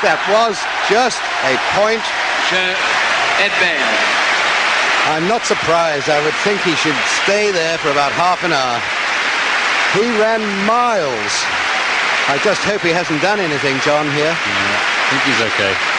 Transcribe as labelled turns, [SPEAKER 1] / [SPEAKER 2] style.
[SPEAKER 1] that was just a point. I'm not surprised. I would think he should stay there for about half an hour. He ran miles. I just hope he hasn't done anything, John, here.
[SPEAKER 2] Yeah, I think he's okay.